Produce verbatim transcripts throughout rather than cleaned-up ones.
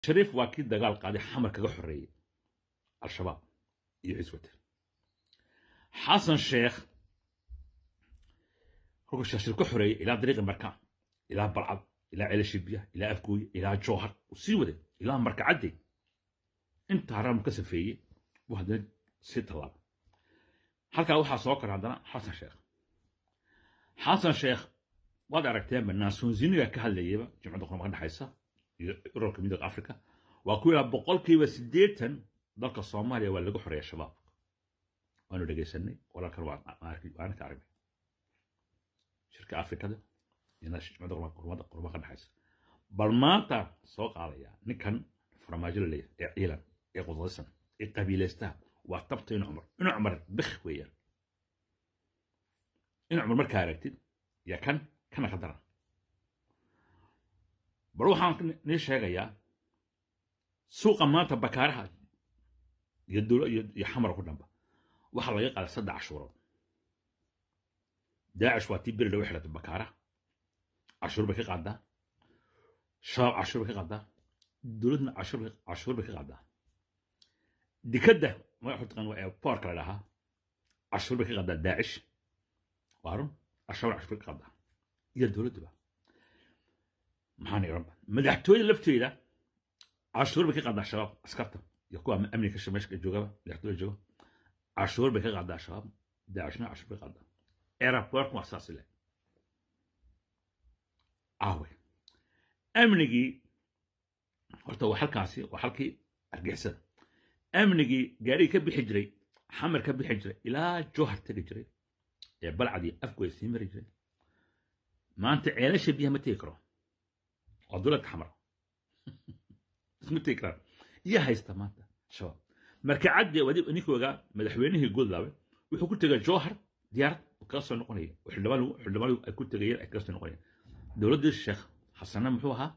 شريف واكيد دقال قاضي حمر كغا حريه الشباب يعزوته حسن شيخ هو شاشر كحريه الى طريق المركان الى بلعب الى عيل شبيه الى افكوي الى جوهر وسيوده الى مركع عدي انت حرام كسفيه وهذا ست الله halka waxa soo kor hadana xasan sheekh xasan sheekh wada aragteen banaasun ziniga ka hadlayay jimcada qorma ka dhaxaysa ururka midowga Afrika waa ku ila boqolkiiba siddeetan dalka Soomaaliya waa lagu xoreeyay shabaab waanu dhageysanay wala kar waa arki waan ka aragnay shirka Afrikada ina jimcada qorma qorma ka dhaxaysa bal maanta soo qaadaya ninkan farmaajo leeyahay ee ciidan ee qodaysan ee qabiileysta وطبت إن عمر إن عمر بخ ويا إن عمر مركارتي يا كان كان خضرا بروح عن ليش هذا يا سوق ما تبكرها يدل يحمر قدام وحلا على صد عشرة داعش وتبر لو وحدة بكارة عشر بك قعدة شاب عشر بك قعدة دولتنا عشر عشر بك قعدة دي كده ما يحط قنوة بارك لها عشر بك قعدة داعش وارم عشر عشر بك قعدة يدول دبا محاني رب مدحتوي لفتوي له عشر بك قعدة شباب اسكرته يقوى امريكا الشمال الجوجا يحطوا الجوجا عشر بك قعدة شباب داعشنا عشر بك قعدة ايرابورت مؤسسة له عاوي امنيجي horta waa halkaasi waa halkii argixisada amnigi gaari ka bixi jiray xamar ka bixi jiray ilaa joohar tagi jiray ee balcadi afgoysii mari jiray maanta ceelasha biyaha ma tegi karo waa dowlad xamar isma tegi karo iyo haysta maanta shabaab marka cadde wadib ninkooga madaxweynihii Goodlawe wuxuu ku tagay joohar diyaar ka soo noqonaya xildhibaan xildhibaan ay ku tagayeen ay ka soo noqonayeen dowladda sheekh xasan muxuu ahaa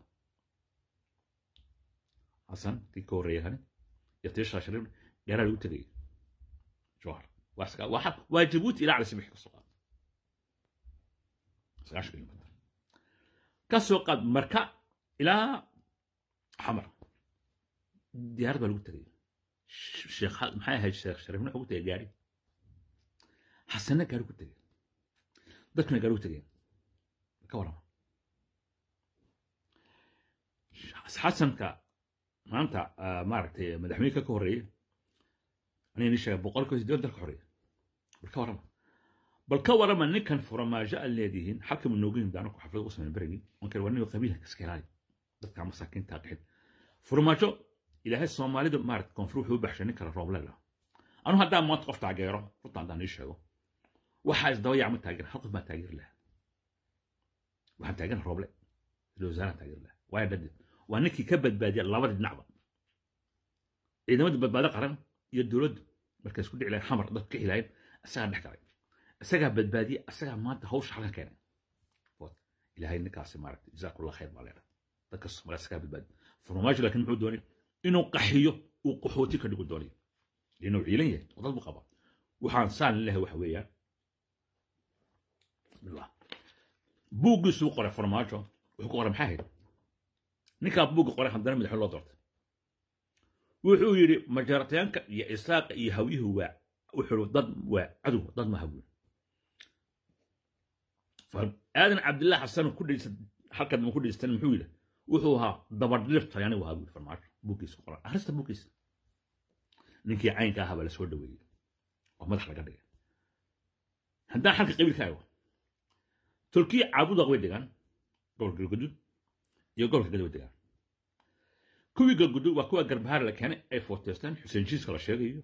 حسن في كوريا هني يتيش عشرين يرى له تري جوهر واسكا واحد واجبوت إلى على سمح السوق سعش كلمة كسوق مركع إلى حمر ديار بلو تري الشيخ محايا هاي الشيخ شريف من حقوق تجاري حسنا قالوا تري ذكنا قالوا تري كورا حسن كا maanta maaragtay madaxweynaha ka horeeyay anay nisha boqolkiiba siddeed dalka horeeyay balka warama balka warama ninkan farmaajo alleedihiin xalka manoogin daana ku xaflad u sameeyay barigi markay warniyo qabiilka iskalaay dadka masaakiinta qixid farmaajo ilaahay Soomaalida maaragtay koonfur wuxuu baxshay ninka roob la anu hadda ma qof taageero runta hadaan sheego waxa isdaba yacma taageer xaq ma taageer leh waxa taageer roob le loo zaana taageer leh waa dad وأنك كبد بادي الله ورد نعبة إذا ما تبد بادي قرن يدولد مركز كل على حمر ضد كهلاين الساعة نحكي عليه الساعة بد بادي الساعة ما تهوش حاجة كان فوت إلى هاي النكاس مارك جزاك الله خير علينا تكسر على الساعة بد بادي فرماج لكن عودوني إنه قحيه وقحوتي كانوا يقولوني لأنه عيلية وضل بقبة وحان سان الله وحويا بالله بوق سوق على فرماجه وحقوق محاهد ninka buuga qoray hadana madax loo doortay wuxuu yiri majartaanka iyo isaaq iyo hawiyuhu waa wuxuu dad waa cadu dad ma habuun fa aadan abdullah hasan ku dhigay halkan ma ku dhigistan muxuu yiri wuxuu ahaa dabadlifta yani waa habuun farmaajo buugiisa qoray akhriista buugiisa ninkii caynka ahaa baa la soo dhaweeyay oo madax laga dhigay hadaa halka qabiilkaaga turkiya caabuda way dhigan gobolka gudud يقول كذا ودقان كوي قدو وكوا قربهار لكان اي فوتستان حسين جيس كلا شيء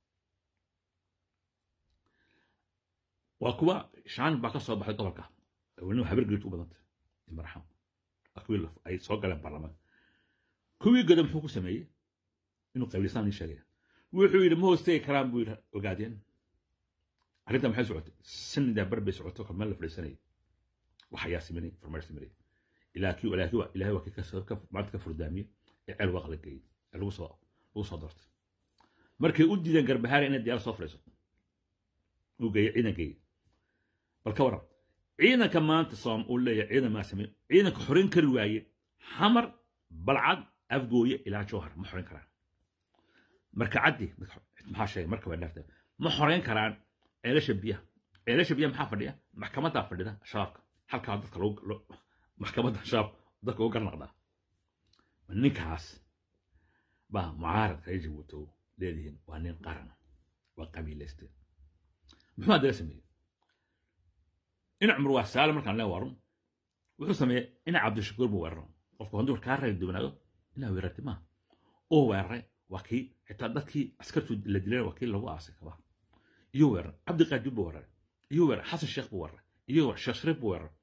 وكوا شان باكا صباح قبلك وانه حبر قلت وبدت المرحم اكوي اي سوق على البرلمان كوي قدم حقوق سميه انه قبلستان يشاري وحو يدي مو استي كلام بو وقاعدين arrinta maxay socotay sanada barbe socoto kamar la fariisanay waxa yaasiminay farmaarsiminay ilaahi walaahi wa ilaahi waa ka soo ka maanta ka furdaamiye ee ceel waqla geey lagu soo lagu soo doortay markay u diideen garbahaar inay diyaar soo fariiso uu geey ciidankii bal ka waran ciidanka maanta soom uu leeyahay ciidan ma sameey ciidanka xorin kari waaye xamar balcad afgooye ilaa jowhar ma xoreyn karaan marka caddi maxaa sheegay marka waa dhaartay ma xoreyn karaan ceelasha biyaha ceelasha biyaha maxaa fadhiya maxkamadda fadhida shabaabka halkaa dadka lagu maxkamadda shabaab dadka uga garnaqdaa ninkaas baa mucaaradka ay jabuuto leedihiin waa nin qaran waa qabiilayste muxuu hadda sameeyey ina cumar waa saale markaan lee warun wuxuu sameeyey ina cabdishakuur buu weeraray qofku hadduu kaa reeb dubnaado inaa weerartay maaha oo weeraray waa kii xitaa dadkii askartu la dilay waa kii lagu aasay kabaa iyo weerar cabdi qaadib buu weeraray iyo weerar xasan sheekh buu weeraray iyo sheekh shariif buu weeraray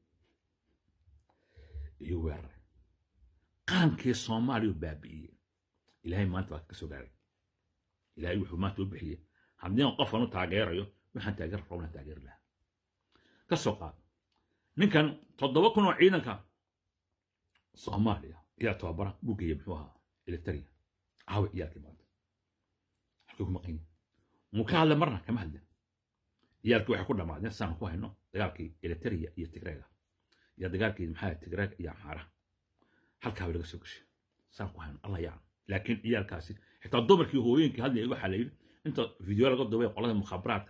iyo weerar qaankii soomaaliya baabi'iyey ilaahay maanta waa ka soo gaaray ilaahay wuxuu maanta u bixiyey haddii qof aanu taageerayo waxaan taageer rabnaa taageer lahaa ka soo qaad ninkan toddoba kun oo ciidanka soomaaliya ayaa tababara buu geeyey muxuu ahaa electriga caawi ciyaalkii maanta halkii ku maqan muu ka hadla marna kama hadlin ciyaalkii waxay ku dhammaadeen saan ku hayno dagaalkii electriga iyo tigreega iyo dagaalkii maxaa tigreeg iyo amxaaraha halkaa laga soo gashay saan ku hayno allah yaclam laakiin ciyaalkaasi xitaa dumarkii hooyooyinkii hadlaya waxaa la yidhi inta video laga duubay qolada mukhaabaraadka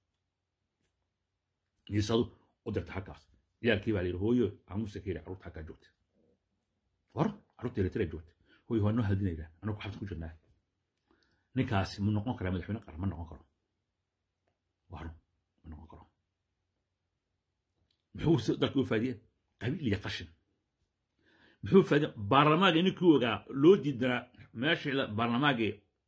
niisadu u dirta halkaas ciyaalkii baa la yidhi hooyo aamusa ka yidhi carruurta halkaa joogta war carruurta eritrea joogta hooyo waa noo hadinaydaa anagu xabsi ku jirnaa ninkaasi ma noqon karaa madaxweyne qaran ma noqon karo waru ma noqon karo muxuu dalka u faadiyey qabiil iyo qashin muxuu faadiyey baarlamaanka ninkii ogaa loo diidanaa meesha baarlamaanka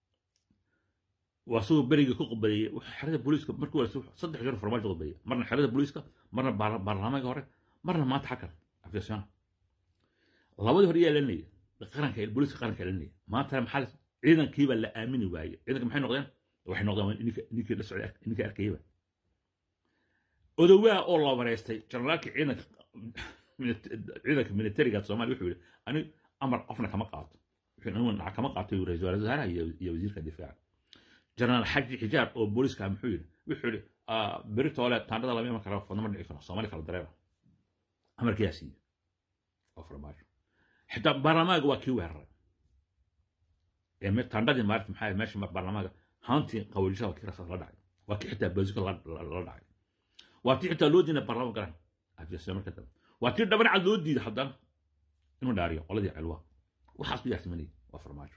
waa siduu berigii ku qabaliyey xerada booliiska markii hore saddex jeer farmaajo qabaliyey marna xerada booliiska marna baarlamaanka hore marna maanta xakan afyasana labadii hore yaa lanayay qaranka booliiska qaranka lanayay maanta maxaa ciidankiiba la aamini waayey ciidanka maxay noqdeen waxay noqdeen ninkii la socday ninkii arkayba odawaa oo la wareystay generaalkii ciidanka ciidanka militariga Soomaaliya wuxuu yiri ani amar qofna kama qaato wuxuu inuu kama qaato ra'iisul wasaaraha iyo wasiirka difaaca جنرال حاج حجاب او بوليس كان محيل وحول اه بريتولا تاندada lama iman karo fadama dhici karo Soomaali kala dareera amarkiyaasi oo farmaajo xitaa baarlamaanka waa kii weeraray ee mid taandadii maarta maxay meesha baarlamaanka haanti qawlishada kii rasaas la dhacay waa kii xitaa basic la dhacay waa kii xitaa loo diinay baarlamaanka garan afiyasada marka tan waa kii dhaban cad loo diiday haddana inuu dhaariyo qoladii cilwa waxaas biyaa sameeyay waa farmaajo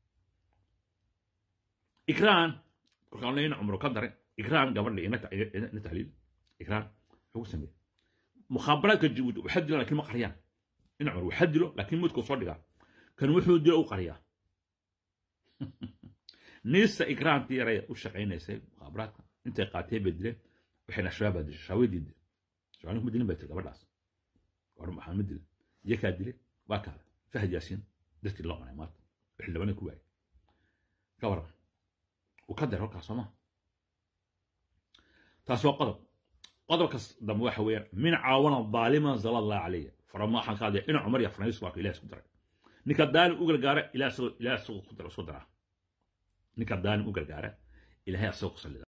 إكران كان لنا عمره قدر إكران قبل لي نتحليل إكران هو سمي مخابرات الجود وحد له لكن ما قريان إن عمره وحد له لكن موت كصدقة كان وحد له قرية نيس إكران تيري وشقين يسير مخابرات أنت قاتل بدله وحنا شباب هذا شاويد شو عنهم مدينة بيت قبل راس وعرم محمد دل يكاد دل وكذا فهد ياسين دست الله على مات إحنا بنا كوي كورا وقدر هكا سما تاسو قدر قدر كس دم waxa weeyaan min caawana dhaalima zal Allah alayhi farama xan qaade in Umar ya Francis waa ilaas ku daray ninka daan u gargaara ilaas ilaas ku daray soo daraa ninka daan u gargaara ilaahay asoo ku salida